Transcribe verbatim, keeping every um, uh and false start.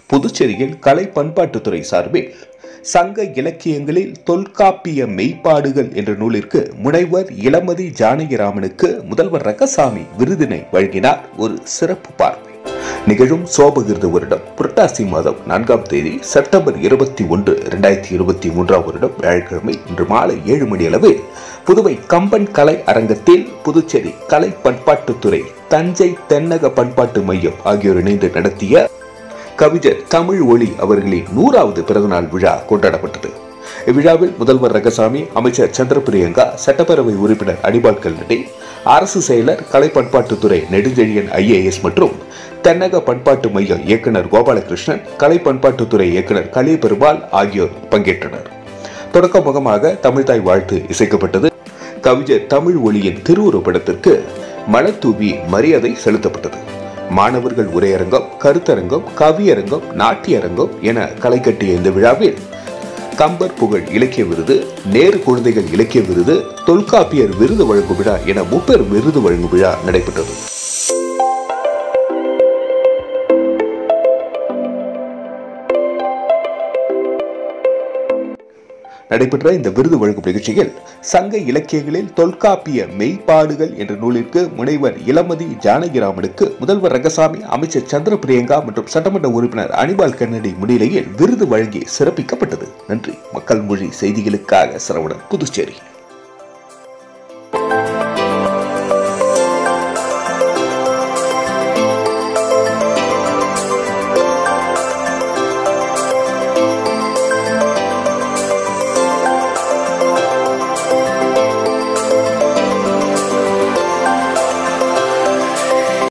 புதுச்சேரியில் கலை பண்பாட்டுத்துறை சார்பில் சங்க இலக்கியங்களில் தொல்காப்பிய மெய்ப்பாடுகள் என்ற நூலிற்கு முனைவர் இளமதி ஜானகிராமனுக்கு முதல்வர் ரங்கசாமி விருதினை வழங்கினார். ஒரு சிறப்பு பார்வை. நிகழும் சோபகிருத வருடம் புரட்டாசி மாதம் நான்காம் தேதி செப்டம்பர் இருபத்தி ஒன்று இரண்டாயிரத்தி இருபத்தி மூன்றாம் வருடம் வியாழக்கிழமை இன்று மாலை ஏழு மணி அளவில் புதுவை கம்பன் கலை அரங்கத்தில் புதுச்சேரி கலை பண்பாட்டுத்துறை, தஞ்சை தென்னக பண்பாட்டு மையம் ஆகியோர் இணைந்து நடத்திய கவிஞர் தமிழ் ஒளி அவர்களின் நூறாவது பிறந்தநாள் விழா கொண்டாடப்பட்டது. இவ்விழாவில் முதல்வர் ரங்கசாமி, அமைச்சர் சந்திரபிரியங்கா, சட்டப்பேரவை உறுப்பினர் அனிபால் கல்நடை, அரசு செயலர், கலை பண்பாட்டுத்துறை நெடுஞ்செழியன் ஐஏஎஸ் மற்றும் தென்னக பண்பாட்டு மைய இயக்குனர் கோபாலகிருஷ்ணன், கலை பண்பாட்டுத்துறை இயக்குனர் கலிபெருமாள் ஆகியோர் பங்கேற்றனர். தொடக்க முகமாக தமிழ்தாய் வாழ்த்து இசைக்கப்பட்டது. கவிஞர் தமிழ் ஒளியின் திருவுருவப்படத்திற்கு மலர் தூவி மரியாதை செலுத்தப்பட்டது. மாணவர்கள் உரையரங்கம், கருத்தரங்கம், கவியரங்கம், நாட்டியரங்கம் என களை கட்டிய இந்த விழாவில் கம்பர் புகழ் இலக்கிய விருது, நேரு குழந்தைகள் இலக்கிய விருது, தொல்காப்பியர் விருது வழங்கும் விழா என முப்பெரும் விருது வழங்கும் விழா நடைபெற்றது. நடைபெற்ற இந்த விருது வழங்கும் நிகழ்ச்சியில் சங்க இலக்கியங்களில் தொல்காப்பிய மெய்ப்பாடுகள் என்ற நூலிற்கு முனைவர் இளமதி ஜானகிராமனுக்கு முதல்வர் ரங்கசாமி, அமைச்சர் சந்திரபிரியங்கா மற்றும் சட்டமன்ற உறுப்பினர் அனிபால் கல்நடை முன்னிலையில் விருது வழங்கி சிறப்பிக்கப்பட்டது. நன்றி. மக்கள் மொழி செய்திகளுக்காக சரவணன், புதுச்சேரி.